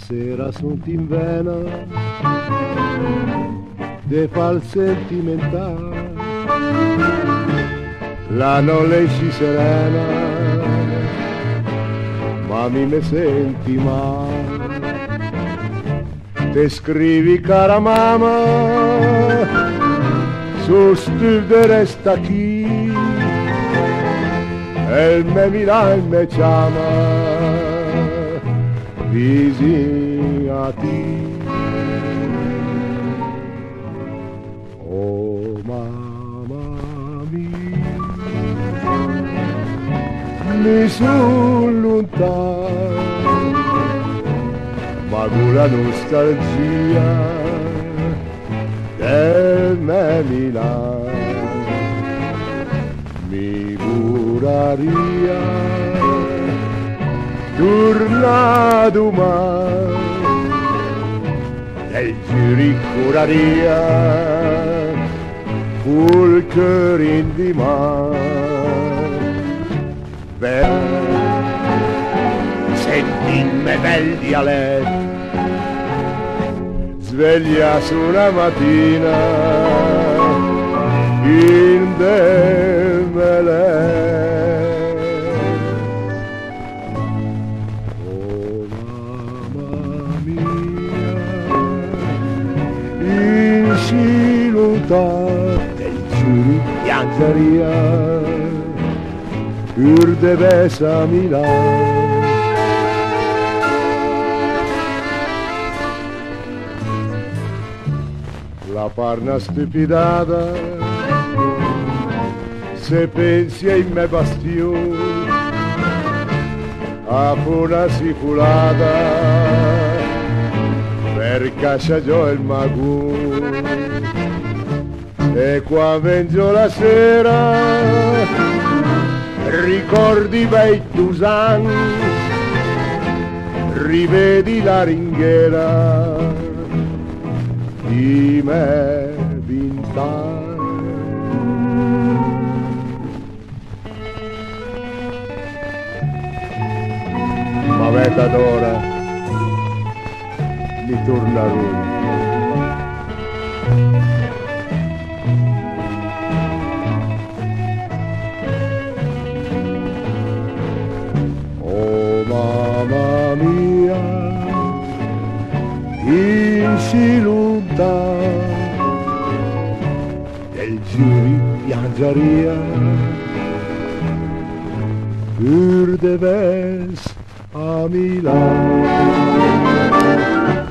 sera sunt in vena de fal sentimental, la notte esci serena, ma mi senti male. Te scrivi cara mamma, su studio resta chi, e me mira e me chiama, vicino a ti. Oh mamma mia, mi son lontano, ma con la nostalgia del me Milano mi curaria, torna domani, del giuri curaria, col cuore in di sentimmi bel dialetto, sveglia su una mattina in Demelè. Oh mamma mia, in ciluta del giuri piangeria, pur de besa Milano. La parna stupidata, se pensi ai me bastioni, a una sicurata, per caccia giù il magù. E qua vengo la sera, ricordi bei tusan, rivedi la ringhiera di me vint'anni. Ma veta d'ora mi torna Roma. Oh mamma mia, in ciluta del giuri piangeria, pur de ves a Milano.